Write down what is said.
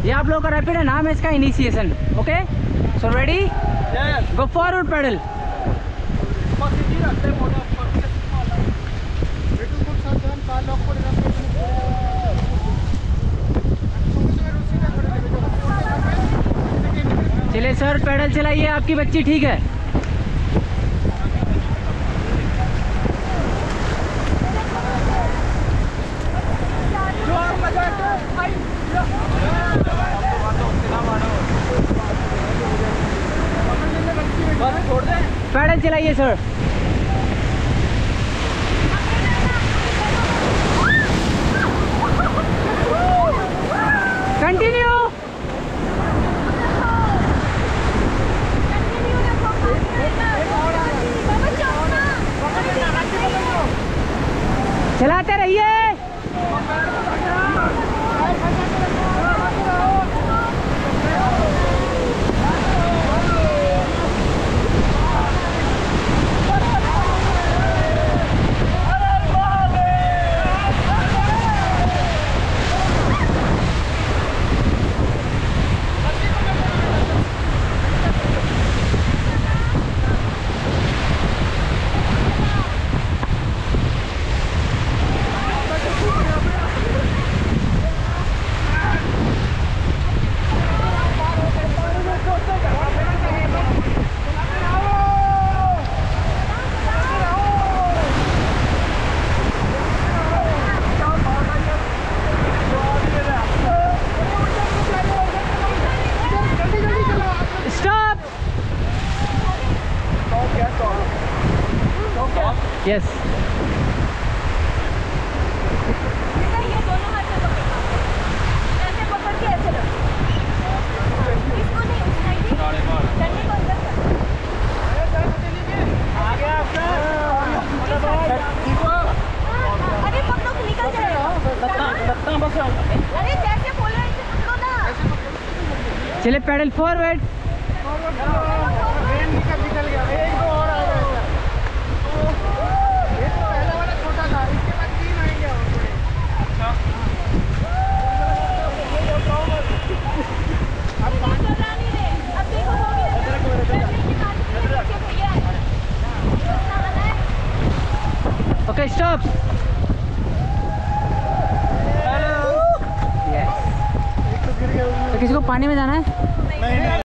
ये आप लोगों का रैपिड है, नाम है इसका initiation. Okay, so ready, go forward pedal. चलिए सर, पेडल चलाइए, आपकी बच्ची ठीक है। पैडल चलाइए सर। कंटिन्यू। चलाते रहिए। यस। ये दोनों हाथ से ऐसे पकड़ के ऐसे रख। इसको नहीं उठाइए, डंडे को अंदर कर। आ गया आपका। अरे पकड़ो, निकल जाएगा। अरे जैसे बोल रहे हैं पकड़ो ना। चलिए पैडल फॉरवर्ड। निकल गया। एक दो और आ गया। ये तो पहला वाला छोटा था, इसके बाद 3 आएंगे और थोड़े। अब चला नहीं रहे। अब देखो हो गया। Okay stop. हेलो। यस। तो किसी को पानी में जाना है?